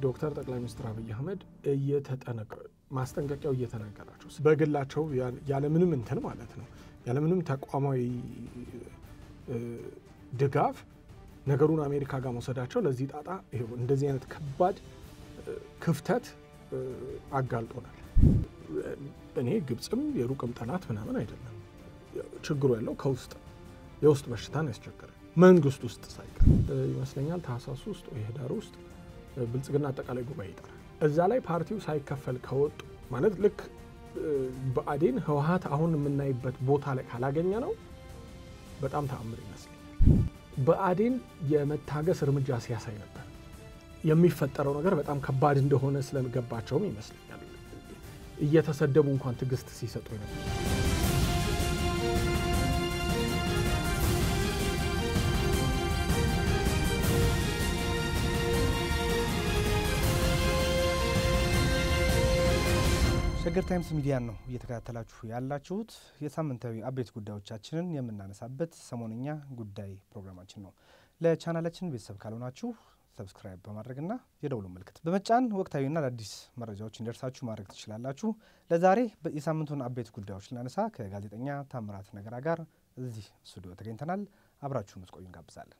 ዶክተር ጠቅላይ ሚኒስትር አብይ አህመድ ማስጠንቀቂያው እየተናገራቸው በግላቸው ያለ ምንም እንትን ማለት ነው ያለ ምንም ተቋማዊ ድጋፍ ነገሩን አሜሪካ ጋር መውሰዳቸው ለዚህ ጣጣ ይሄው እንደዚህ አይነት ከባድ ክፍተት አጋልጦናል። እኔ ግብጽም የሩቅም ጠላት ምናምን አይደለም ችግሩ ያለው ከውስጥ የውስጥ በሽታን ያስቸገረ መንግስት ውስጥ ሳይቀር ይመስለኛል ታህሳስ ውስጥ ወይ ህዳር ውስጥ ብልጽግና አጠቃላይ ጉባኤ ይጠራል። እዛ ላይ ፓርቲው ሳይከፈል ከወጡ ማለት ልክ በአዴን ህወሓት አሁን የምናይበት ቦታ ላይ ካላገኘ ነው በጣም ተአምር ይመስላል። በአዴን የመታገስ እርምጃ ሲያሳይ ነበር የሚፈጠረው ነገር በጣም ከባድ እንደሆነ ስለገባቸውም ይመስላል እየተሰደቡ እንኳን ትግስት ሲሰጡ ነበር። ሸገር ታይምስ ሚዲያ ነው እየተከታተላችሁ ያላችሁት የሳምንታዊ አቤት ጉዳዮቻችንን የምናነሳበት ሰሞንኛ ጉዳይ ፕሮግራማችን ነው። ለቻናላችን ቤተሰብ ካልሆናችሁ ሰብስክራይብ በማድረግና የደውሉ ምልክት በመጫን ወቅታዊና አዲስ መረጃዎች እንዲደርሳችሁ ማድረግ ትችላላችሁ። ለዛሬ የሳምንቱን አቤት ጉዳዮች ልናነሳ ከጋዜጠኛ ታምራት ነገራ ጋር እዚህ ስቱዲዮ ተገኝተናል። አብራችሁን እንድትቆዩ እንጋብዛለን።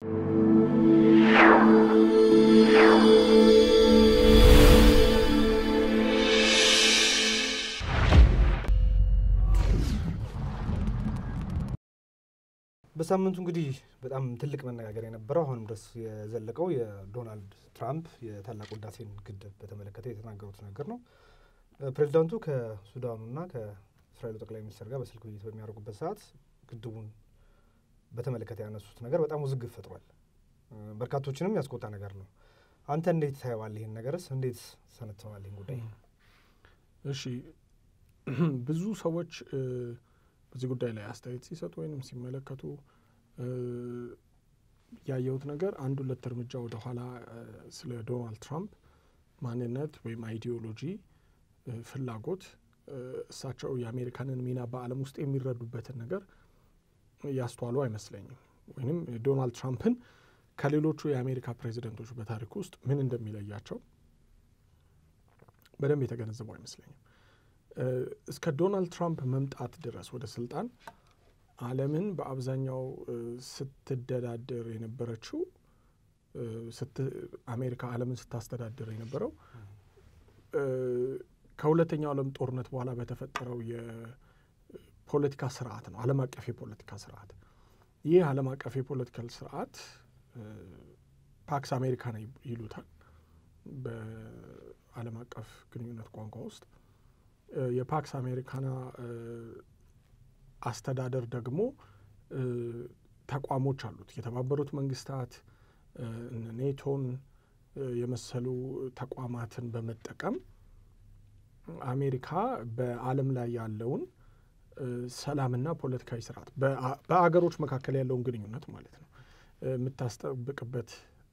በሳምንቱ እንግዲህ በጣም ትልቅ መነጋገሪያ የነበረው አሁንም ድረስ የዘለቀው የዶናልድ ትራምፕ የታላቁ ህዳሴን ግድብ በተመለከተ የተናገሩት ነገር ነው። ፕሬዝዳንቱ ከሱዳኑና ከእስራኤሉ ጠቅላይ ሚኒስትር ጋር በስልክ ውይይት በሚያደርጉበት ሰዓት ግድቡን በተመለከተ ያነሱት ነገር በጣም ውዝግብ ፈጥሯል። በርካቶችንም ያስቆጣ ነገር ነው። አንተ እንዴት ታየዋለህ? ይሄን ነገርስ እንዴት ሰነተዋለህ ይሄን ጉዳይ? እሺ ብዙ ሰዎች በዚህ ጉዳይ ላይ አስተያየት ሲሰጡ ወይንም ሲመለከቱ ያየሁት ነገር አንድ ሁለት እርምጃ ወደ ኋላ ስለ ዶናልድ ትራምፕ ማንነት ወይም አይዲዮሎጂ ፍላጎት እሳቸው የአሜሪካንን ሚና በዓለም ውስጥ የሚረዱበትን ነገር ያስተዋሉ አይመስለኝም። ወይንም ዶናልድ ትራምፕን ከሌሎቹ የአሜሪካ ፕሬዚደንቶች በታሪክ ውስጥ ምን እንደሚለያቸው በደንብ የተገነዘቡ አይመስለኝም። እስከ ዶናልድ ትራምፕ መምጣት ድረስ ወደ ስልጣን ዓለምን በአብዛኛው ስትደዳደር የነበረችው አሜሪካ ዓለምን ስታስተዳድር የነበረው ከሁለተኛው ዓለም ጦርነት በኋላ በተፈጠረው የፖለቲካ ስርዓት ነው። ዓለም አቀፍ የፖለቲካ ስርዓት። ይህ ዓለም አቀፍ የፖለቲካል ስርዓት ፓክስ አሜሪካና ይሉታል በዓለም አቀፍ ግንኙነት ቋንቋ ውስጥ። የፓክስ አሜሪካና አስተዳደር ደግሞ ተቋሞች አሉት። የተባበሩት መንግስታት ኔቶን የመሰሉ ተቋማትን በመጠቀም አሜሪካ በዓለም ላይ ያለውን ሰላምና ፖለቲካዊ ስርዓት በአገሮች መካከል ያለውን ግንኙነት ማለት ነው የምታስጠብቅበት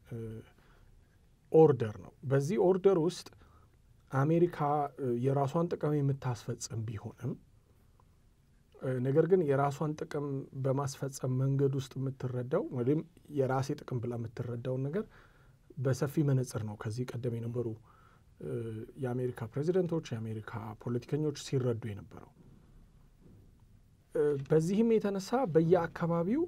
ኦርደር ነው። በዚህ ኦርደር ውስጥ አሜሪካ የራሷን ጥቅም የምታስፈጽም ቢሆንም ነገር ግን የራሷን ጥቅም በማስፈጸም መንገድ ውስጥ የምትረዳው ወይም የራሴ ጥቅም ብላ የምትረዳውን ነገር በሰፊ መነጽር ነው ከዚህ ቀደም የነበሩ የአሜሪካ ፕሬዚደንቶች የአሜሪካ ፖለቲከኞች ሲረዱ የነበረው። በዚህም የተነሳ በየአካባቢው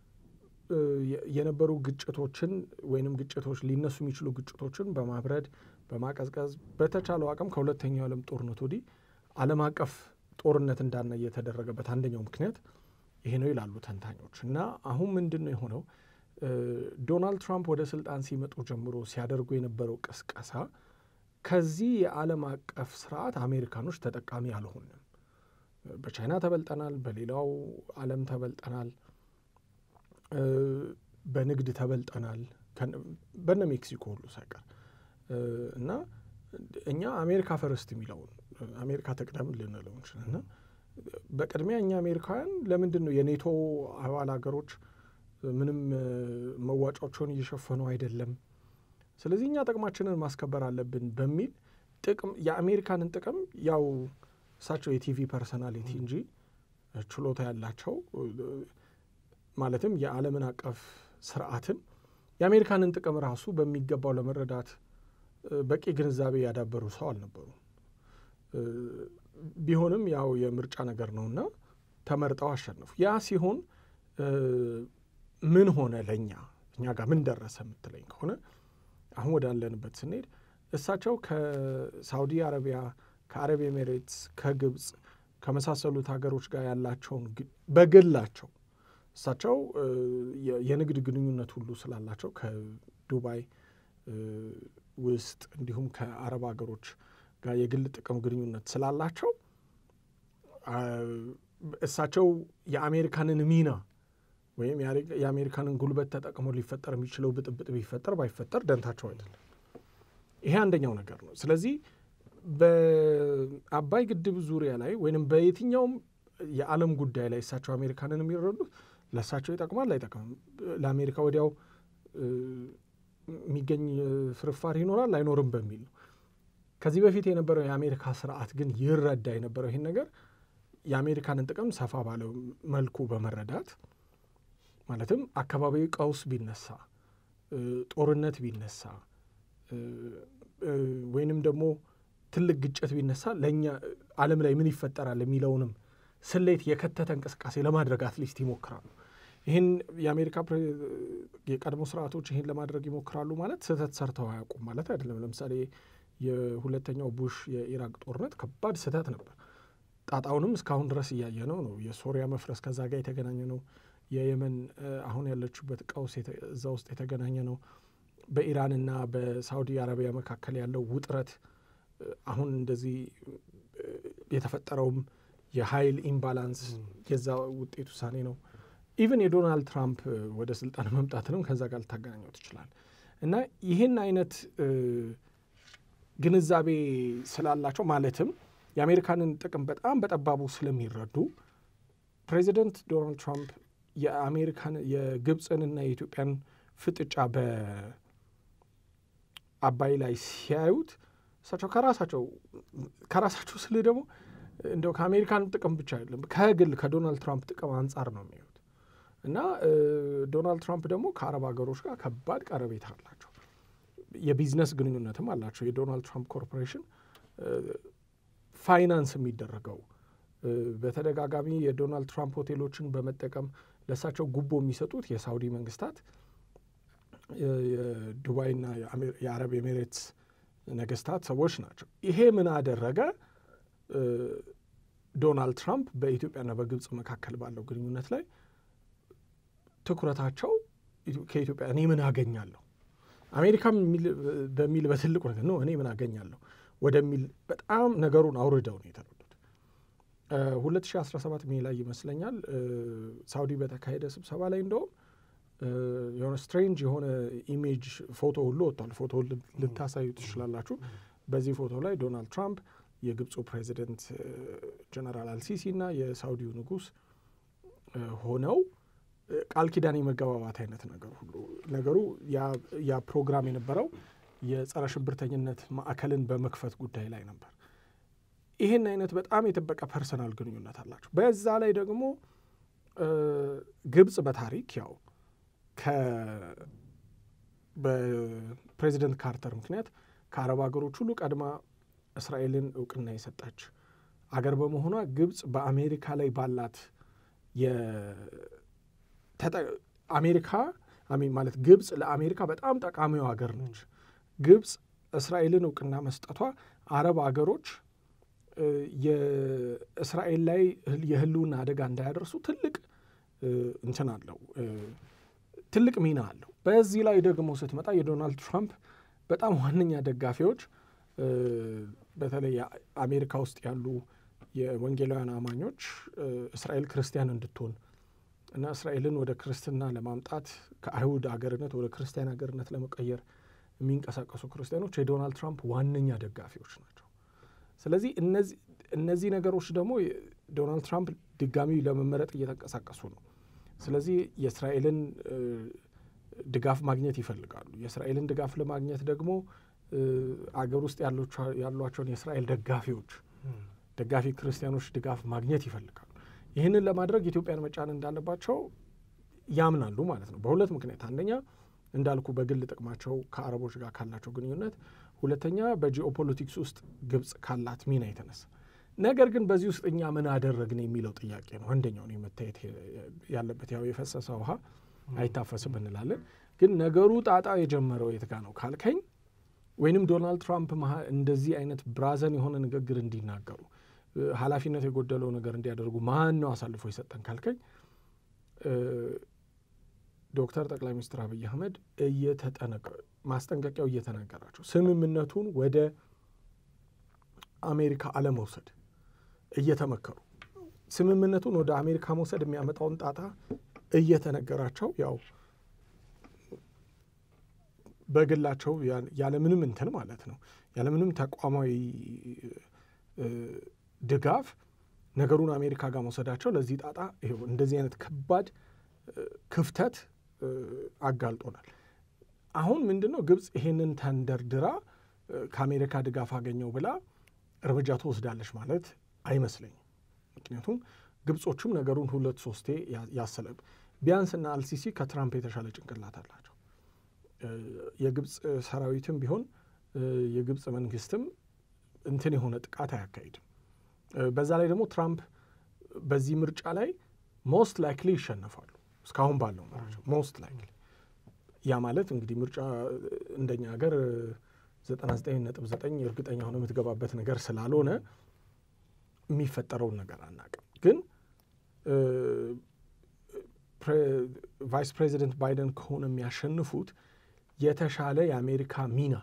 የነበሩ ግጭቶችን ወይንም ግጭቶች ሊነሱ የሚችሉ ግጭቶችን በማብረድ በማቀዝቀዝ በተቻለው አቅም ከሁለተኛው ዓለም ጦርነት ወዲህ ዓለም አቀፍ ጦርነት እንዳነ የተደረገበት አንደኛው ምክንያት ይሄ ነው ይላሉ ተንታኞች። እና አሁን ምንድነው የሆነው? ዶናልድ ትራምፕ ወደ ስልጣን ሲመጡ ጀምሮ ሲያደርጉ የነበረው ቅስቀሳ ከዚህ የዓለም አቀፍ ስርዓት አሜሪካኖች ተጠቃሚ አልሆንም፣ በቻይና ተበልጠናል፣ በሌላው ዓለም ተበልጠናል፣ በንግድ ተበልጠናል በነ ሜክሲኮ ሁሉ ሳይቀር እና እኛ አሜሪካ ፈርስት የሚለውን አሜሪካ ተቀደም ልንለው እንችላለን። በቅድሚያ እኛ አሜሪካውያን ለምንድነው የኔቶ አባል ሀገሮች ምንም መዋጫቸውን እየሸፈኑ አይደለም፣ ስለዚህ እኛ ጥቅማችንን ማስከበር አለብን በሚል ጥቅም የአሜሪካንን ጥቅም ያው እሳቸው የቲቪ ፐርሰናሊቲ እንጂ ችሎታ ያላቸው ማለትም የዓለምን አቀፍ ስርዓትን የአሜሪካንን ጥቅም ራሱ በሚገባው ለመረዳት በቂ ግንዛቤ ያዳበሩ ሰው አልነበሩ ቢሆንም ያው የምርጫ ነገር ነውና ተመርጠው አሸነፉ ያ ሲሆን ምን ሆነ ለኛ እኛ ጋር ምን ደረሰ ምትለኝ ከሆነ አሁን ወዳለንበት ስንሄድ እሳቸው ከሳውዲ አረቢያ ከአረብ ኤሚሬትስ ከግብጽ ከመሳሰሉት ሀገሮች ጋር ያላቸውን በግላቸው እሳቸው የንግድ ግንኙነት ሁሉ ስላላቸው ከዱባይ ውስጥ እንዲሁም ከአረብ ሀገሮች ጋር የግል ጥቅም ግንኙነት ስላላቸው እሳቸው የአሜሪካንን ሚና ወይም የአሜሪካንን ጉልበት ተጠቅሞ ሊፈጠር የሚችለው ብጥብጥ ቢፈጠር ባይፈጠር ደንታቸው አይደለም ይሄ አንደኛው ነገር ነው ስለዚህ በአባይ ግድብ ዙሪያ ላይ ወይንም በየትኛውም የዓለም ጉዳይ ላይ እሳቸው አሜሪካንን የሚረዱት ለእሳቸው ይጠቅማል አይጠቅምም ለአሜሪካ ወዲያው የሚገኝ ፍርፋሪ ይኖራል አይኖርም በሚል ነው ከዚህ በፊት የነበረው የአሜሪካ ስርዓት ግን ይረዳ የነበረው ይሄን ነገር የአሜሪካንን ጥቅም ሰፋ ባለው መልኩ በመረዳት ማለትም አካባቢው ቀውስ ቢነሳ ጦርነት ቢነሳ ወይንም ደግሞ ትልቅ ግጭት ቢነሳ ለኛ ዓለም ላይ ምን ይፈጠራል የሚለውንም ስሌት የከተተ እንቅስቃሴ ለማድረግ አትሊስት ይሞክራሉ ይሄን የአሜሪካ የቀድሞ ስርዓቶች ይሄን ለማድረግ ይሞክራሉ ማለት ስህተት ሰርተው አያውቁም ማለት አይደለም ለምሳሌ የሁለተኛው ቡሽ የኢራቅ ጦርነት ከባድ ስህተት ነበር ጣጣውንም እስካሁን ድረስ እያየነው ነው የሶሪያ መፍረስ ከዛ ጋር የተገናኘ ነው የየመን አሁን ያለችበት ቀውስ እዛ ውስጥ የተገናኘ ነው በኢራንና በሳውዲ አረቢያ መካከል ያለው ውጥረት አሁን እንደዚህ የተፈጠረውም የኃይል ኢምባላንስ የዛ ውጤት ውሳኔ ነው ኢቭን የዶናልድ ትራምፕ ወደ ስልጣን መምጣትንም ከዛ ጋር ልታገናኘው ትችላል እና ይህን አይነት ግንዛቤ ስላላቸው ማለትም የአሜሪካንን ጥቅም በጣም በጠባቡ ስለሚረዱ ፕሬዚደንት ዶናልድ ትራምፕ የአሜሪካን የግብፅንና የኢትዮጵያን ፍጥጫ በአባይ ላይ ሲያዩት እሳቸው ከራሳቸው ስለ ደግሞ እንደው ከአሜሪካን ጥቅም ብቻ አይደለም ከዶናልድ ትራምፕ ጥቅም አንጻር ነው የሚያዩት እና ዶናልድ ትራምፕ ደግሞ ከአረብ ሀገሮች ጋር ከባድ ቀረቤታ አላቸው የቢዝነስ ግንኙነትም አላቸው የዶናልድ ትራምፕ ኮርፖሬሽን ፋይናንስ የሚደረገው በተደጋጋሚ የዶናልድ ትራምፕ ሆቴሎችን በመጠቀም ለእሳቸው ጉቦ የሚሰጡት የሳውዲ መንግስታት የዱባይና የአረብ ኤሚሬትስ ነገስታት ሰዎች ናቸው ይሄ ምን አደረገ ዶናልድ ትራምፕ በኢትዮጵያና በግብጽ መካከል ባለው ግንኙነት ላይ ትኩረታቸው ከኢትዮጵያ እኔ ምን አገኛለሁ አሜሪካም በሚል በትልቁ ነገር ነው እኔ ምን አገኛለሁ ወደሚል በጣም ነገሩን አውርደው ነው የተረዱት 2017 ሜይ ላይ ይመስለኛል ሳውዲ በተካሄደ ስብሰባ ላይ እንደውም የሆነ ስትሬንጅ የሆነ ኢሜጅ ፎቶ ሁሉ ወጥቷል ፎቶ ልታሳዩ ትችላላችሁ በዚህ ፎቶ ላይ ዶናልድ ትራምፕ የግብፁ ፕሬዚደንት ጀነራል አልሲሲ እና የሳውዲው ንጉስ ሆነው ቃል ኪዳን የመገባባት አይነት ነገር ሁሉ ነገሩ ያ ፕሮግራም የነበረው የጸረ ሽብርተኝነት ማዕከልን በመክፈት ጉዳይ ላይ ነበር ይሄን አይነት በጣም የተበቀ ፐርሰናል ግንኙነት አላቸው በዛ ላይ ደግሞ ግብጽ በታሪክ ያው በፕሬዚደንት ካርተር ምክንያት ከአረብ ሀገሮች ሁሉ ቀድማ እስራኤልን እውቅና የሰጠች አገር በመሆኗ ግብጽ በአሜሪካ ላይ ባላት አሜሪካ ማለት ግብጽ ለአሜሪካ በጣም ጠቃሚው ሀገር ነች ግብጽ እስራኤልን እውቅና መስጠቷ አረብ ሀገሮች የእስራኤል ላይ የህልውና አደጋ እንዳያደርሱ ትልቅ እንትን አለው ትልቅ ሚና አለው በዚህ ላይ ደግሞ ስትመጣ የዶናልድ ትራምፕ በጣም ዋነኛ ደጋፊዎች በተለይ አሜሪካ ውስጥ ያሉ የወንጌላውያን አማኞች እስራኤል ክርስቲያን እንድትሆን እና እስራኤልን ወደ ክርስትና ለማምጣት ከአይሁድ አገርነት ወደ ክርስቲያን አገርነት ለመቀየር የሚንቀሳቀሱ ክርስቲያኖች የዶናልድ ትራምፕ ዋነኛ ደጋፊዎች ናቸው ስለዚህ እነዚህ ነገሮች ደግሞ ዶናልድ ትራምፕ ድጋሚ ለመመረጥ እየተንቀሳቀሱ ነው ስለዚህ የእስራኤልን ድጋፍ ማግኘት ይፈልጋሉ የእስራኤልን ድጋፍ ለማግኘት ደግሞ አገር ውስጥ ያሏቸውን የእስራኤል ደጋፊ ክርስቲያኖች ድጋፍ ማግኘት ይፈልጋሉ ይህንን ለማድረግ ኢትዮጵያን መጫን እንዳለባቸው ያምናሉ ማለት ነው በሁለት ምክንያት አንደኛ እንዳልኩ በግል ጥቅማቸው ከአረቦች ጋር ካላቸው ግንኙነት ሁለተኛ በጂኦፖለቲክስ ውስጥ ግብጽ ካላት ሚና የተነሳ ነገር ግን በዚህ ውስጥ እኛ ምን አደረግን የሚለው ጥያቄ ነው አንደኛው ነው መታየት ያለበት ያው የፈሰሰ ውሃ አይታፈስም እንላለን ግን ነገሩ ጣጣ የጀመረው የት ጋር ነው ካልከኝ ወይንም ዶናልድ ትራምፕ እንደዚህ አይነት ብራዘን የሆነ ንግግር እንዲናገሩ ኃላፊነት የጎደለው ነገር እንዲያደርጉ ማን ነው አሳልፎ ይሰጠን ካልከኝ ዶክተር ጠቅላይ ሚኒስትር አብይ አህመድ ማስጠንቀቂያው እየተናገራቸው ስምምነቱን ወደ አሜሪካ አለመውሰድ እየተመከሩ ስምምነቱን ወደ አሜሪካ መውሰድ የሚያመጣውን ጣጣ እየተነገራቸው ያው በግላቸው ያለ ምንም እንትን ማለት ነው ያለ ምንም ተቋማዊ ድጋፍ ነገሩን አሜሪካ ጋር መውሰዳቸው ለዚህ ጣጣ ይሄው እንደዚህ አይነት ከባድ ክፍተት አጋልጦናል አሁን ምንድነው ግብጽ ይሄንን ተንደርድራ ከአሜሪካ ድጋፍ አገኘው ብላ እርምጃ ተወስዳለች ማለት አይመስለኝም ምክንያቱም ግብጾቹም ነገሩን 2-3 ያሰለብ ቢያንስና አልሲሲ ከትራምፕ የተሻለ ጭንቅላት አላቸው የግብጽ ሰራዊትም ቢሆን የግብጽ መንግስትም እንትን የሆነ ጥቃት አያካሂድም በዛ ላይ ደግሞ ትራምፕ በዚህ ምርጫ ላይ ሞስት ላይክሊ ይሸነፋሉ እስካሁን ባለው ማለት ሞስት ላይክሊ ያ ማለት እንግዲህ ምርጫ እንደኛ ሀገር 99.9 እርግጠኛ ሆነ የምትገባበት ነገር ስላልሆነ የሚፈጠረውን ነገር አናውቅም ግን ቫይስ ፕሬዚደንት ባይደን ከሆነ የሚያሸንፉት የተሻለ የአሜሪካ ሚና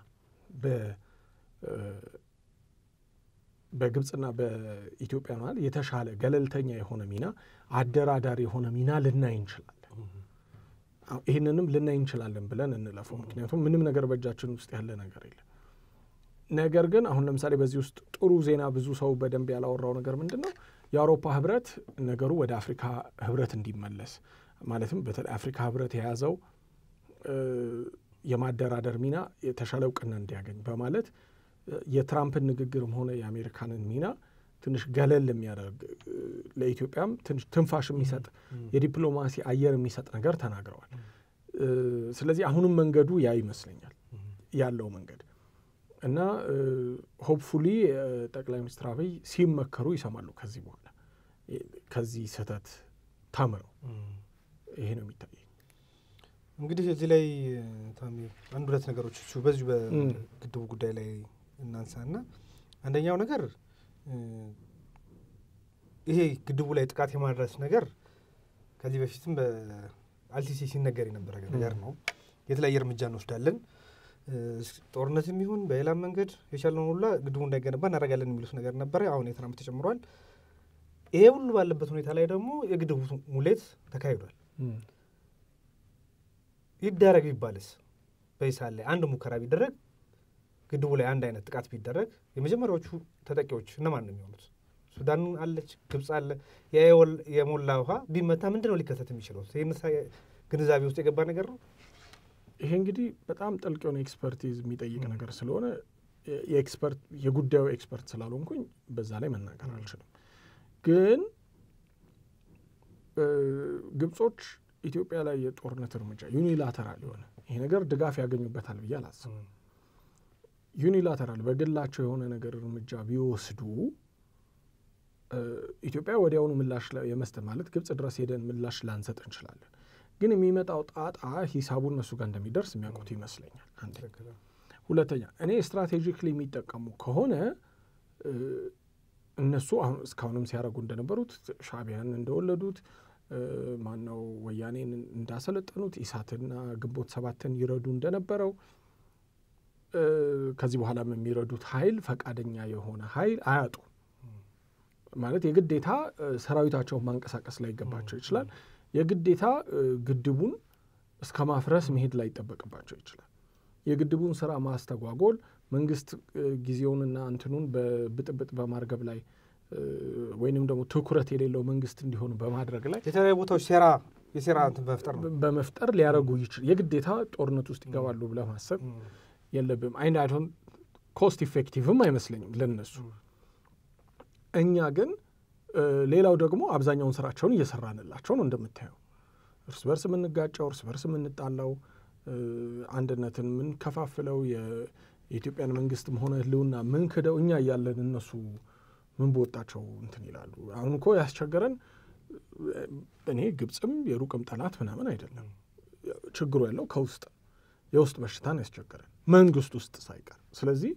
በግብጽና በኢትዮጵያ ማለት የተሻለ ገለልተኛ የሆነ ሚና አደራዳሪ የሆነ ሚና ልናይ እንችላለን ይሄንንም ልናይ እንችላለን ብለን እንለፈው ምክንያቱም ምንም ነገር በእጃችን ውስጥ ያለ ነገር የለም ነገር ግን አሁን ለምሳሌ በዚህ ውስጥ ጥሩ ዜና ብዙ ሰው በደንብ ያላወራው ነገር ምንድነው የአውሮፓ ህብረት ነገሩ ወደ አፍሪካ ህብረት እንዲመለስ ማለትም በተለይ አፍሪካ ህብረት የያዘው የማደራደር ሚና የተሻለ እውቅና እንዲያገኝ በማለት የትራምፕን ንግግርም ሆነ የአሜሪካንን ሚና ትንሽ ገለል የሚያደርግ ለኢትዮጵያም ትንሽ ትንፋሽ የሚሰጥ የዲፕሎማሲ አየር የሚሰጥ ነገር ተናግረዋል ስለዚህ አሁንም መንገዱ ያ ይመስለኛል ያለው መንገድ እና ሆፕፉሊ ጠቅላይ ሚኒስትር አብይ ሲመከሩ ይሰማሉ ከዚህ በኋላ ከዚህ ስህተት ተምረው ይሄ ነው የሚታየኝ እንግዲህ እዚህ ላይ ታሚ አንድ ሁለት ነገሮች በዚህ በግድቡ ጉዳይ ላይ እናንሳና አንደኛው ነገር ይሄ ግድቡ ላይ ጥቃት የማድረስ ነገር ከዚህ በፊትም በአልሲሲ ሲነገር የነበረ ነገር ነው የተለያየ እርምጃ እንወስዳለን ጦርነትም ይሁን በሌላ መንገድ የቻለውን ሁሉ ግድቡ እንዳይገነባ እናደርጋለን የሚሉት ነገር ነበር አሁን የትራምፕ ተጨምሯል ይሄ ሁሉ ባለበት ሁኔታ ላይ ደግሞ የግድቡ ሙሌት ተካሂዷል ይደረግ ይባልስ በይሳል ላይ አንድ ሙከራ ቢደረግ ግድቡ ላይ አንድ አይነት ጥቃት ቢደረግ የመጀመሪያዎቹ ተጠቂዎች እነማን ነው የሚሆኑት ሱዳን አለች ግብጽ አለ የሞላ ውሃ ቢመታ ምንድነው ሊከሰት የሚችለው ይሄን ግንዛቤ ውስጥ የገባ ነገር ነው ይሄ እንግዲህ በጣም ጥልቅ የሆነ ኤክስፐርቲዝ የሚጠይቅ ነገር ስለሆነ የጉዳዩ ኤክስፐርት ስላልሆንኩኝ በዛ ላይ መናገር አልችልም ግን ግብጾች ኢትዮጵያ ላይ የጦርነት እርምጃ ዩኒላተራል የሆነ ይሄ ነገር ድጋፍ ያገኙበታል ብዬ አላስብም ዩኒላተራል በግላቸው የሆነ ነገር እርምጃ ቢወስዱ ኢትዮጵያ ወዲያውኑ ምላሽ የመስጠት ማለት ግብጽ ድረስ ሄደን ምላሽ ላንሰጥ እንችላለን ግን የሚመጣው ጣጣ ሂሳቡን እነሱ ጋር እንደሚደርስ የሚያውቁት ይመስለኛል አንድ ሁለተኛ እኔ ስትራቴጂክሊ የሚጠቀሙ ከሆነ እነሱ አሁን እስካሁንም ሲያደርጉ እንደነበሩት ሻዕቢያን እንደወለዱት ማነው ወያኔን እንዳሰለጠኑት ኢሳትና ግንቦት 7ን ይረዱ እንደነበረው ከዚህ በኋላም የሚረዱት ኃይል ፈቃደኛ የሆነ ኃይል አያጡ ማለት የግዴታ ሰራዊታቸውን ማንቀሳቀስ ላይ ይገባቸው ይችላል የግዴታ ግድቡን እስከ ማፍረስ መሄድ ላይ ይጠበቅባቸው ይችላል የግድቡን ስራ ማስተጓጎል መንግስት ጊዜውንና እንትኑን በብጥብጥ በማርገብ ላይ ወይንም ደግሞ ትኩረት የሌለው መንግስት እንዲሆን በማድረግ ላይ የተለያዩ ቦታዎች የሴራ እንትን በመፍጠር ሊያረጉ ይችላል የግዴታ ጦርነት ውስጥ ይገባሉ ብለ ማሰብ የለብም አይናዶን ኮስት ኢፌክቲቭም አይመስለኝም ለነሱ እኛ ግን ሌላው ደግሞ አብዛኛውን ስራቸውን እየሰራንላቸው ነው እንደምታየው እርስ በርስ የምንጋጨው እርስ በርስ የምንጣላው አንድነትን የምንከፋፍለው የኢትዮጵያን መንግስትም ሆነ ህልውና ምን ክደው እኛ ያለን እነሱ ምን በወጣቸው እንትን ይላሉ አሁን እኮ ያስቸገረን እኔ ግብጽም የሩቅም ጠላት ምናምን አይደለም ችግሩ ያለው ከውስጥ የውስጥ በሽታን ያስቸገረን መንግስት ውስጥ ሳይቀር ስለዚህ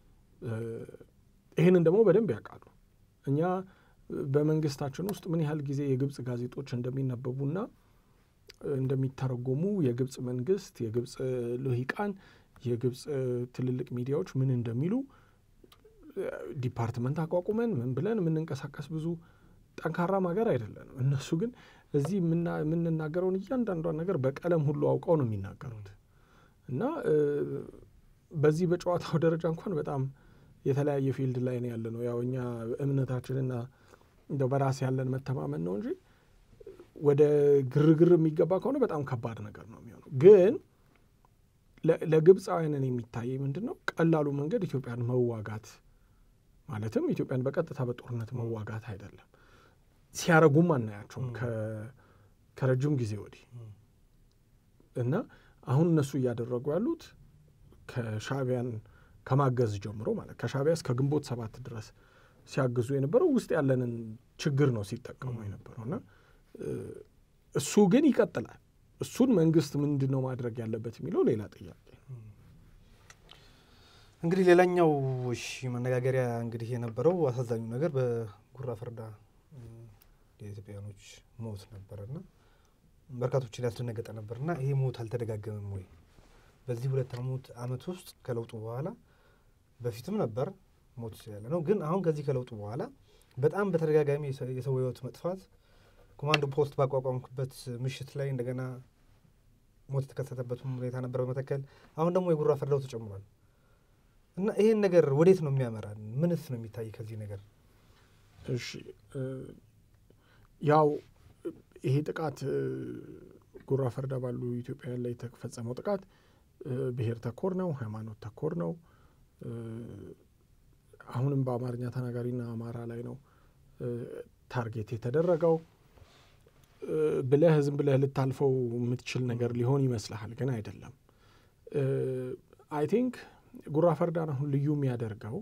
ይሄንን ደግሞ በደንብ ያውቃሉ እኛ በመንግስታችን ውስጥ ምን ያህል ጊዜ የግብጽ ጋዜጦች እንደሚነበቡና እንደሚተረጎሙ የግብጽ መንግስት የግብጽ ልሂቃን የግብጽ ትልልቅ ሚዲያዎች ምን እንደሚሉ ዲፓርትመንት አቋቁመን ምን ብለን ምን እንቀሳቀስ ብዙ ጠንካራ ማገር አይደለም እነሱ ግን እዚህ ምን እናገረውን እያንዳንዷን ነገር በቀለም ሁሉ አውቀው ነው የሚናገሩት እና በዚህ በጨዋታው ደረጃ እንኳን በጣም የተለያየ ፊልድ ላይ ነው ያለነው ያው እኛ እምነታችንና እንደው በራስ ያለን መተማመን ነው እንጂ ወደ ግርግር የሚገባ ከሆነ በጣም ከባድ ነገር ነው የሚሆነው ግን ለግብጻውያን የሚታይ ምንድነው ቀላሉ መንገድ ኢትዮጵያን መዋጋት ማለትም ኢትዮጵያን በቀጥታ በጦርነት መዋጋት አይደለም ሲያረጉም አናያቸው ከረጅም ጊዜ ወዲህ እና አሁን እነሱ ያደረጉ ያሉት ከሻቢያን ከማገዝ ጀምሮ ማለት ከሻቢያ እስከ ግንቦት 7 ድረስ ሲያግዙ የነበረው ውስጥ ያለንን ችግር ነው ሲጠቀሙ የነበረውና እሱ ግን ይቀጥላል እሱን መንግስት ምንድነው ማድረግ ያለበት የሚለው ሌላ ጥያቄ እንግዲህ ሌላኛው መነጋገሪያ እንግዲህ የነበረው አሳዛኙ ነገር በጉራ ፈርዳ የኢትዮጵያኖች ሞት ነበርና በርካቶችን ያስደነገጠ ነበርና ይሄ ሞት አልተደጋገመም ወይ በዚህ 2 ዓመት ውስጥ ከለውጡ በኋላ በፊትም ነበር ሞት ያለ ነው ግን አሁን ከዚህ ከለውጡ በኋላ በጣም በተደጋጋሚ የሰው ህይወት መጥፋት ኮማንዶ ፖስት ባቋቋምኩበት ምሽት ላይ እንደገና ሞት ተከሰተበት ሁኔታ ነበር በመተከል አሁን ደግሞ የጉራ ፈርዳው ተጨምሯል እና ይሄን ነገር ወዴት ነው የሚያመራን ምንስ ነው የሚታይ ከዚህ ነገር እሺ ያው ይሄ ጥቃት ጉራ ፈርዳ ባሉ ኢትዮጵያውያን ላይ ተፈጸመው ጥቃት ብሔር ተኮር ነው ሃይማኖት ተኮር ነው አሁንም በአማርኛ ተናጋሪና አማራ ላይ ነው ታርጌት የተደረገው ብለህ ዝም ብለህ ልታልፈው የምትችል ነገር ሊሆን ይመስልሃል ግን አይደለም አይ ቲንክ ጉራ ፈርዳን አሁን ልዩ የሚያደርገው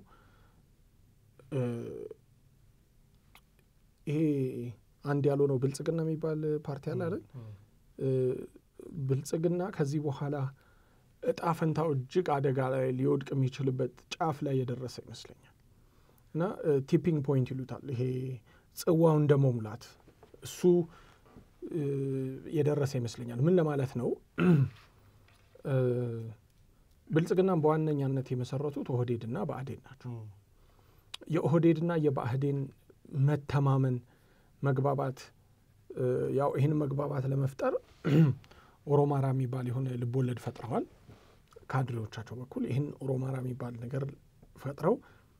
ይሄ አንድ ያልሆነው ብልጽግና የሚባል ፓርቲ አለ አይደል ብልጽግና ከዚህ በኋላ እጣ ፈንታው እጅግ አደጋ ላይ ሊወድቅ የሚችልበት ጫፍ ላይ የደረሰ ይመስለኛል እና ቲፒንግ ፖይንት ይሉታል ይሄ ጽዋው እንደመሙላት እሱ የደረሰ ይመስለኛል ምን ለማለት ነው ብልጽግናን በዋነኛነት የመሰረቱት ኦህዴድና በአዴን ናቸው የኦህዴድና የባህዴን መተማመን መግባባት ያው ይሄን መግባባት ለመፍጠር ኦሮማራ የሚባል የሆነ ልቦለድ ፈጥረዋል ካድሬዎቻቸው በኩል ይሄን ኦሮማራ የሚባል ነገር ፈጥረው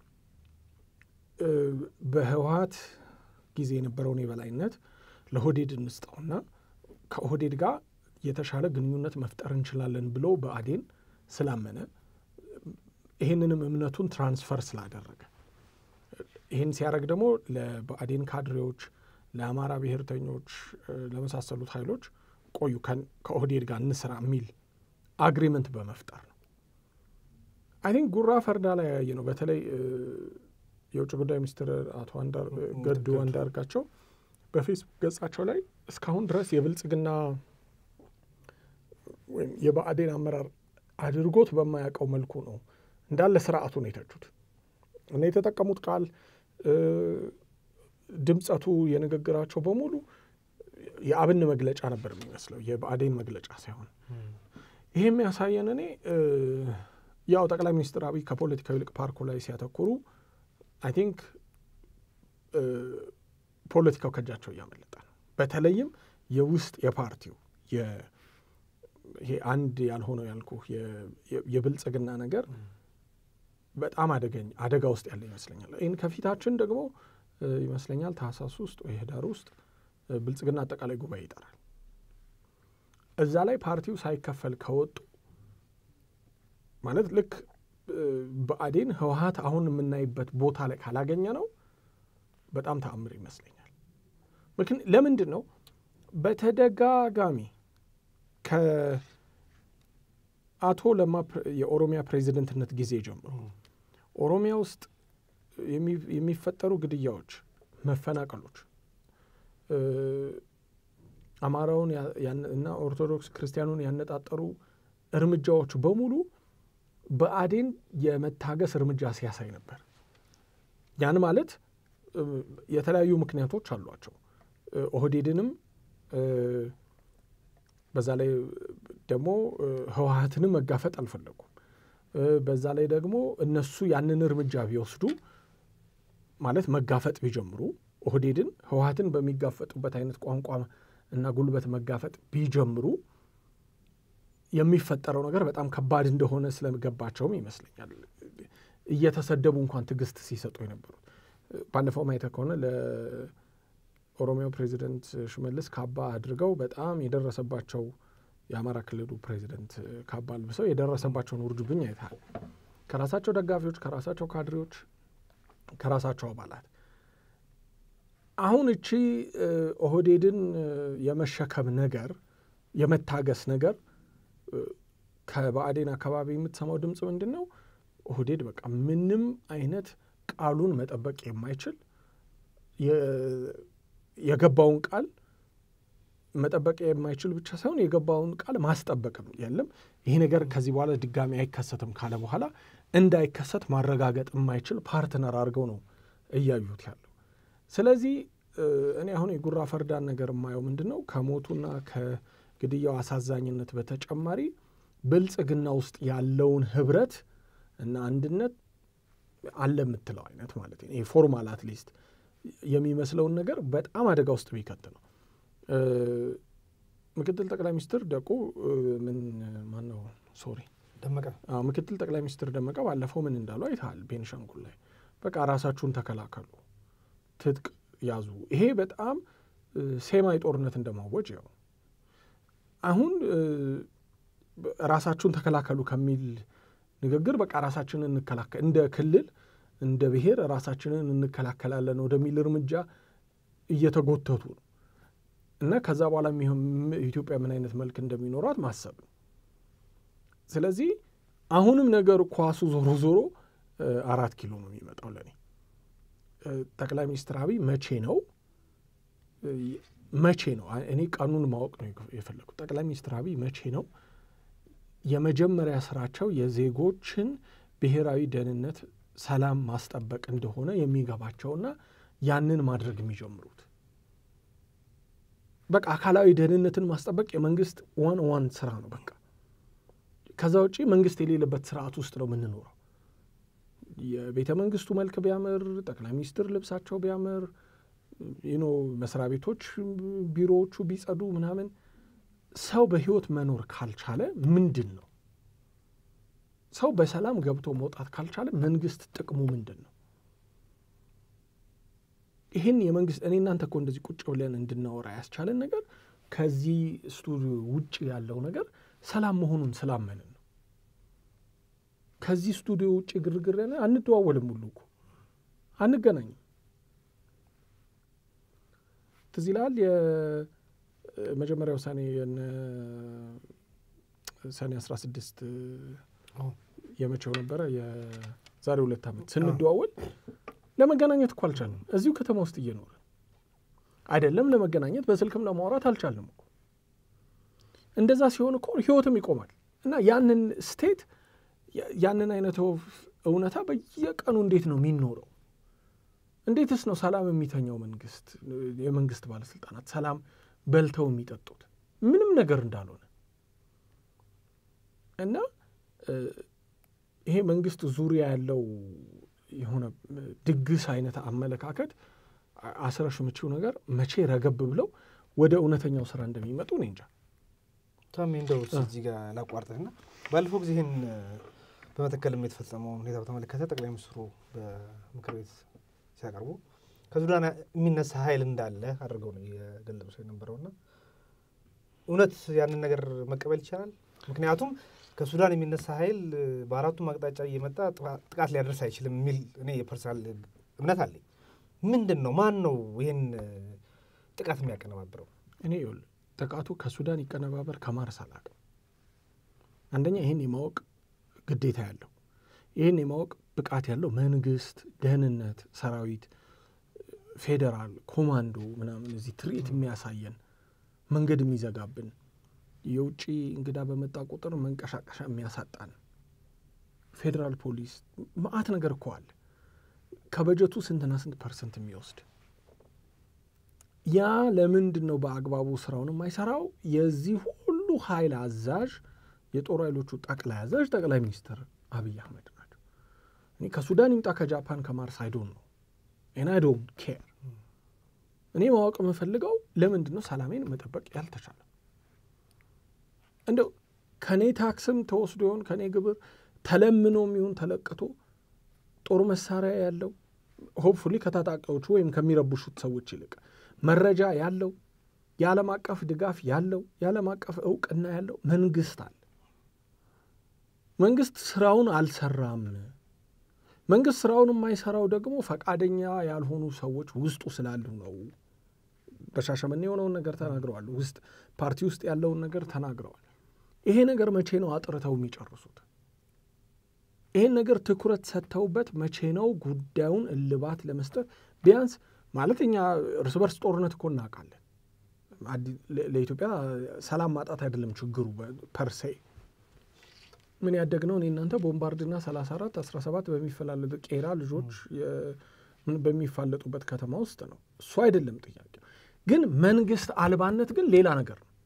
በህወሓት ጊዜ የነበረውን የበላይነት ለኦህዴድ እንስጠውና ከኦህዴድ ጋር የተሻለ ግንኙነት መፍጠር እንችላለን ብሎ በአዴን ስላመነ ይሄንንም እምነቱን ትራንስፈር ስላደረገ ይሄን ሲያደርግ ደግሞ ለበአዴን ካድሬዎች ለአማራ ብሔርተኞች ለመሳሰሉት ኃይሎች ቆዩ ከኦህዴድ ጋር እንስራ የሚል አግሪመንት በመፍጠር ነው አይ ቲንክ ጉራ ፈርዳ ላይ ያየ ነው በተለይ የውጭ ጉዳይ ሚኒስትር አቶ ገዱ አንዳርጋቸው በፌስቡክ ገጻቸው ላይ እስካሁን ድረስ የብልጽግና ወይም የባዕዴን አመራር አድርጎት በማያውቀው መልኩ ነው እንዳለ ስርዓቱ ነው የተቹት እና የተጠቀሙት ቃል ድምጸቱ የንግግራቸው በሙሉ የአብን መግለጫ ነበር የሚመስለው የባዕዴን መግለጫ ሳይሆን ይሄም ያሳየን እኔ ያው ጠቅላይ ሚኒስትር አብይ ከፖለቲካዊ ልቅ ፓርኩ ላይ ሲያተኩሩ አይ ቲንክ ፖለቲካው ከጃቸው ያመለጣ ነው በተለይም የውስጥ የፓርቲው ይሄ አንድ ያልሆነው ያልኩ የብልጽግና ነገር በጣም አደጋ ውስጥ ያለ ይመስለኛል ይሄን ከፊታችን ደግሞ ይመስለኛል ታህሳስ ውስጥ ወይ ህዳር ውስጥ ብልጽግና አጠቃላይ ጉባኤ ይጠራል እዛ ላይ ፓርቲው ሳይከፈል ከወጡ ማለት ልክ በአዴን ህወሓት አሁን የምናይበት ቦታ ላይ ካላገኘ ነው በጣም ተአምር ይመስለኛል ለምንድን ነው በተደጋጋሚ አቶ ለማ የኦሮሚያ ፕሬዚደንትነት ጊዜ ጀምሮ ኦሮሚያ ውስጥ የሚፈጠሩ ግድያዎች፣ መፈናቀሎች አማራውን እና ኦርቶዶክስ ክርስቲያኑን ያነጣጠሩ እርምጃዎች በሙሉ በአዴን የመታገስ እርምጃ ሲያሳይ ነበር። ያን ማለት የተለያዩ ምክንያቶች አሏቸው። ኦህዴድንም በዛ ላይ ደግሞ ህወሓትንም መጋፈጥ አልፈለጉም። በዛ ላይ ደግሞ እነሱ ያንን እርምጃ ቢወስዱ ማለት መጋፈጥ ቢጀምሩ ኦህዴድን ህወሓትን በሚጋፈጡበት አይነት ቋንቋ እና ጉልበት መጋፈጥ ቢጀምሩ የሚፈጠረው ነገር በጣም ከባድ እንደሆነ ስለገባቸውም ይመስለኛል እየተሰደቡ እንኳን ትግስት ሲሰጡ የነበሩት። ባለፈው ማየት ከሆነ ለኦሮሚያው ፕሬዚደንት ሽመልስ ካባ አድርገው በጣም የደረሰባቸው የአማራ ክልሉ ፕሬዚደንት ካባ ልብሰው የደረሰባቸውን ውርጅብኝ አይተሃል። ከራሳቸው ደጋፊዎች፣ ከራሳቸው ካድሬዎች፣ ከራሳቸው አባላት። አሁን እቺ ኦህዴድን የመሸከም ነገር የመታገስ ነገር ከባዕዴን አካባቢ የምትሰማው ድምፅ ምንድን ነው? ኦህዴድ በቃ ምንም አይነት ቃሉን መጠበቅ የማይችል የገባውን ቃል መጠበቅ የማይችል ብቻ ሳይሆን የገባውን ቃል ማስጠበቅም የለም። ይሄ ነገር ከዚህ በኋላ ድጋሚ አይከሰትም ካለ በኋላ እንዳይከሰት ማረጋገጥ የማይችል ፓርትነር አድርገው ነው እያዩት ያለው። ስለዚህ እኔ አሁን የጉራ ፈርዳን ነገር የማየው ምንድን ነው? ከሞቱና ከግድያው አሳዛኝነት በተጨማሪ ብልጽግና ውስጥ ያለውን ህብረት እና አንድነት አለ የምትለው አይነት ማለት ነው። ይሄ ፎርማል አትሊስት የሚመስለውን ነገር በጣም አደጋ ውስጥ ቢከት ነው። ምክትል ጠቅላይ ሚኒስትር ደቁ ደመቀ ምክትል ጠቅላይ ሚኒስትር ደመቀ ባለፈው ምን እንዳሉ አይተሃል። ቤንሻንጉል ላይ በቃ ራሳችሁን ተከላከሉ፣ ትጥቅ ያዙ። ይሄ በጣም ሴማይ ጦርነት እንደማወጅ ያው አሁን ራሳችሁን ተከላከሉ ከሚል ንግግር በቃ ራሳችንን እንከላከል እንደ ክልል እንደ ብሔር ራሳችንን እንከላከላለን ወደሚል እርምጃ እየተጎተቱ ነው። እና ከዛ በኋላ ኢትዮጵያ ምን አይነት መልክ እንደሚኖራት ማሰብ ነው። ስለዚህ አሁንም ነገር ኳሱ ዞሮ ዞሮ 4 ኪሎ ነው የሚመጣው ለኔ። ጠቅላይ ሚኒስትር አብይ መቼ ነው እኔ ቀኑን ማወቅ ነው የፈለኩት። ጠቅላይ ሚኒስትር አብይ መቼ ነው የመጀመሪያ ስራቸው የዜጎችን ብሔራዊ ደህንነት ሰላም ማስጠበቅ እንደሆነ የሚገባቸውና ያንን ማድረግ የሚጀምሩት? በቃ አካላዊ ደህንነትን ማስጠበቅ የመንግስት ዋን ስራ ነው በቃ። ከዛ ውጪ መንግስት የሌለበት ስርዓት ውስጥ ነው የምንኖረው። የቤተ መንግስቱ መልክ ቢያምር፣ ጠቅላይ ሚኒስትር ልብሳቸው ቢያምር፣ መስሪያ ቤቶች ቢሮዎቹ ቢጸዱ ምናምን፣ ሰው በህይወት መኖር ካልቻለ ምንድን ነው? ሰው በሰላም ገብቶ መውጣት ካልቻለ መንግስት ጥቅሙ ምንድን ነው? ይህን የመንግስት እኔ እናንተ እኮ እንደዚህ ቁጭ ብለን እንድናወራ ያስቻለን ነገር ከዚህ ስቱዲዮ ውጭ ያለው ነገር ሰላም መሆኑን ስላመንን ነው። ከዚህ ስቱዲዮ ውጭ ግርግር ያለ አንደዋወልም፣ ሁሉ እኮ አንገናኝም። ትዝ ይላል የመጀመሪያው ሰኔ 16 የመቼው ነበረ? የዛሬ 2 ዓመት ስንደዋወል ለመገናኘት እኮ አልቻልንም። እዚሁ ከተማ ውስጥ እየኖረ አይደለም ለመገናኘት በስልክም ለማውራት አልቻልንም እኮ። እንደዛ ሲሆን እኮ ህይወትም ይቆማል። እና ያንን ስቴት ያንን አይነት እውነታ በየቀኑ እንዴት ነው የሚኖረው? እንዴትስ ነው ሰላም የሚተኛው መንግስት? የመንግስት ባለስልጣናት ሰላም በልተው የሚጠጡት ምንም ነገር እንዳልሆነ እና ይሄ መንግስት ዙሪያ ያለው የሆነ ድግስ አይነት አመለካከት አስረሽ ምቹ ነገር መቼ ረገብ ብለው ወደ እውነተኛው ስራ እንደሚመጡ ነው እንጃ። ታም እንደው እዚህ ጋር ላቋርጥና ባለፈው ጊዜ ይሄን በመተከልም የተፈጸመው ሁኔታ በተመለከተ ጠቅላይ ሚኒስትሩ በምክር ቤት ሲያቀርቡ ከሱዳን የሚነሳ ኃይል እንዳለ አድርገው ነው የገለጹት የነበረውና እውነት ያንን ነገር መቀበል ይቻላል? ምክንያቱም ከሱዳን የሚነሳ ኃይል በአራቱም አቅጣጫ እየመጣ ጥቃት ሊያደርስ አይችልም የሚል እኔ የፐርሰናል እምነት አለኝ። ምንድን ነው ማን ነው ይሄን ጥቃት የሚያቀነባብረው? እኔ ጥቃቱ ከሱዳን ይቀነባበር ከማርስ አላውቅም። አንደኛ ይሄን የማወቅ ግዴታ ያለው ይሄን የማወቅ ብቃት ያለው መንግስት፣ ደህንነት፣ ሰራዊት፣ ፌደራል ኮማንዶ ምናምን እዚህ ትርኢት የሚያሳየን መንገድ የሚዘጋብን የውጪ እንግዳ በመጣ ቁጥር መንቀሻቀሻ የሚያሳጣን ፌደራል ፖሊስ ማአት ነገር እኮ አለ። ከበጀቱ ስንትና ስንት % የሚወስድ ያ ለምንድነው በአግባቡ ስራውን የማይሰራው? የዚህ ሁሉ ኃይል አዛዥ የጦር ኃይሎቹ ጠቅላይ አዛዥ ጠቅላይ ሚኒስትር አብይ አህመድ ናቸው። እኔ ከሱዳን ይምጣ ከጃፓን ከማርስ አይዶን ነው and I don't care። እኔ ማወቅ የምፈልገው ለምንድነው ሰላሜን መጠበቅ ያልተቻለ? እንደው ከኔ ታክስም ተወስዶ ይሆን ከኔ ግብር ተለምኖም ይሁን ተለቅቶ ጦር መሳሪያ ያለው ሆፕፉሊ ከታጣቂዎቹ ወይም ከሚረብሹት ሰዎች ይልቅ መረጃ ያለው የዓለም አቀፍ ድጋፍ ያለው የዓለም አቀፍ እውቅና ያለው መንግስት አለ። መንግስት ስራውን አልሰራም። መንግስት ስራውን የማይሰራው ደግሞ ፈቃደኛ ያልሆኑ ሰዎች ውስጡ ስላሉ ነው። በሻሸመኔ የሆነውን ነገር ተናግረዋል። ውስጥ ፓርቲ ውስጥ ያለውን ነገር ተናግረዋል። ይሄ ነገር መቼ ነው አጥርተው የሚጨርሱት? ይሄን ነገር ትኩረት ሰጥተውበት መቼ ነው ጉዳዩን እልባት ለመስጠት? ቢያንስ ማለትኛ እርስ በርስ ጦርነት እኮ እናውቃለን። ለኢትዮጵያ ሰላም ማጣት አይደለም ችግሩ ፐርሴ። ምን ያደግነው እኔ እናንተ ቦምባርድና 34 17 በሚፈላለጡ ቄራ ልጆች ምን በሚፋለጡበት ከተማ ውስጥ ነው። እሱ አይደለም ጥያቄ። ግን መንግስት አልባነት ግን ሌላ ነገር ነው።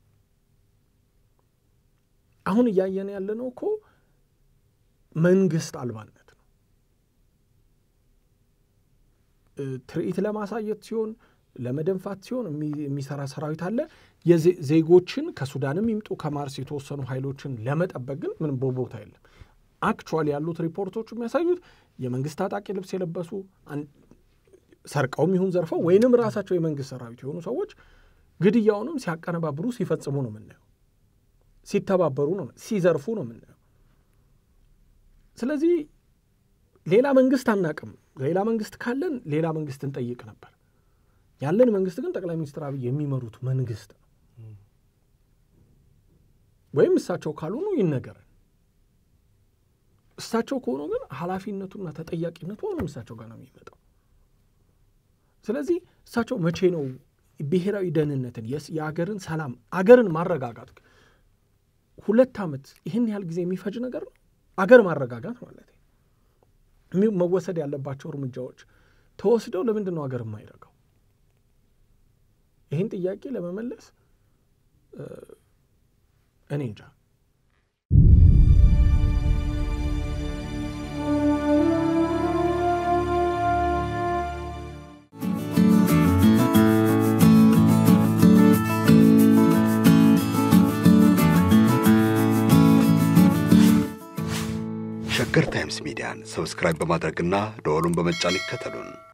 አሁን እያየን ያለነው እኮ መንግስት አልባነት ነው። ትርኢት ለማሳየት ሲሆን ለመደንፋት ሲሆን የሚሰራ ሰራዊት አለ። የዜጎችን ከሱዳንም ይምጡ ከማርስ የተወሰኑ ኃይሎችን ለመጠበቅ ግን ምን ቦታ የለም። አክቹዋሊ ያሉት ሪፖርቶች የሚያሳዩት የመንግስት ታጣቂ ልብስ የለበሱ ሰርቀውም ይሁን ዘርፈው ወይንም ራሳቸው የመንግስት ሰራዊት የሆኑ ሰዎች ግድያውንም ሲያቀነባብሩ ሲፈጽሙ ነው የምናየው። ሲተባበሩ ነው፣ ሲዘርፉ ነው የምናየው። ስለዚህ ሌላ መንግስት አናቅም። ሌላ መንግስት ካለን ሌላ መንግስት እንጠይቅ ነበር። ያለን መንግስት ግን ጠቅላይ ሚኒስትር አብይ የሚመሩት መንግስት ነው። ወይም እሳቸው ካልሆኑ ይነገራል። እሳቸው ከሆኑ ግን ኃላፊነቱና ተጠያቂነቱ ሆኖ እሳቸው ጋር ነው የሚመጣው። ስለዚህ እሳቸው መቼ ነው ብሔራዊ ደህንነትን የአገርን ሰላም አገርን ማረጋጋት 2 ዓመት ይህን ያህል ጊዜ የሚፈጅ ነገር ነው። አገር ማረጋጋት ማለት መወሰድ ያለባቸው እርምጃዎች ተወስደው ለምንድን ነው አገር የማይረጋው? ይህን ጥያቄ ለመመለስ እኔ እንጃ። ሸገር ታይምስ ሚዲያን ሰብስክራይብ በማድረግና ደወሉን በመጫን ይከተሉን።